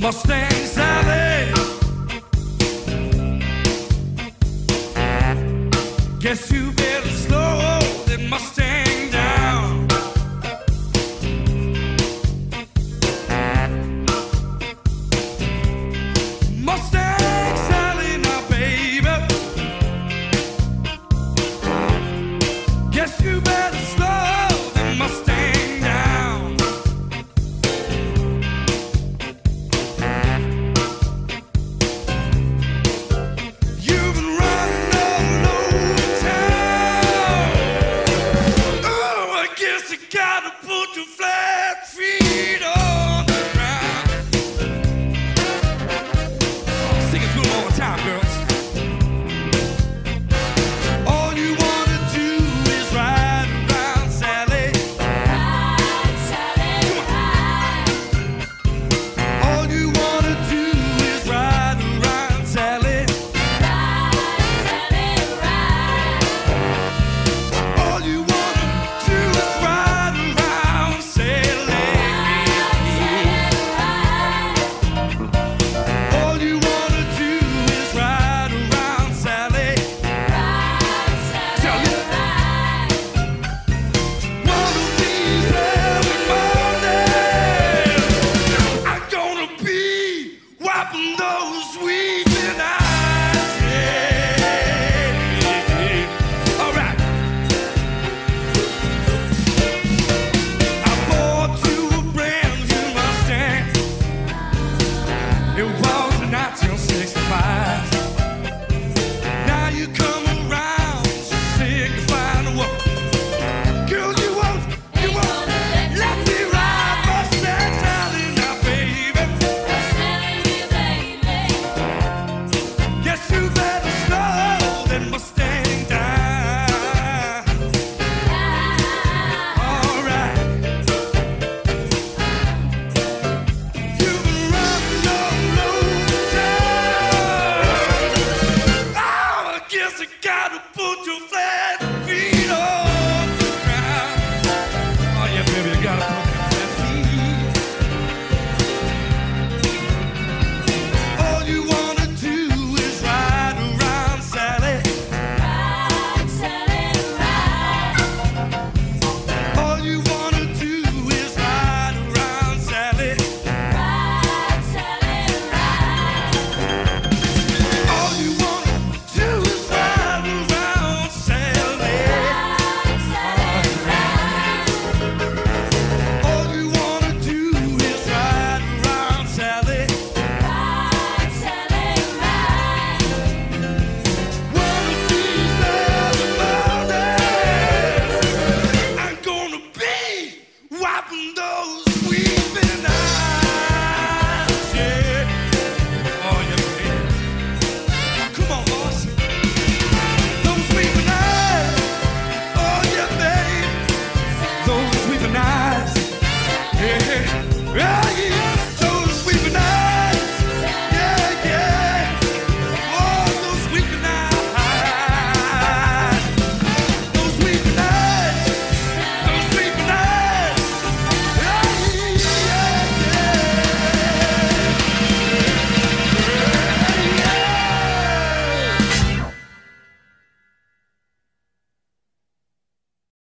Mustang Sally. Guess you better slow that Mustang down. Mustang Sally, now baby, guess you better slow that Mustang down. You've been running all over town. Oh, I guess I gotta put your flat feet on the ground. Sing it to them all the time, girls. All you wanna do is ride around, Sally. Ride, Sally, ride. All you wanna do is ride around, Sally. Ride, Sally, ride. All you wanna do is ride around, Sally. All you wanna do is ride around, Sally. Tell you. One of these every morning, I'm gonna be wiping those weeping eyes. Yeah. All right. I bought you a brand new Mustang. It was 1965. Now you come around signifying the world. Girl, you won't let me ride Mustang Sally now, baby. Guess you better slow that Mustang down. All right. You've been running all over town. Oh, I guess I gotta put your flat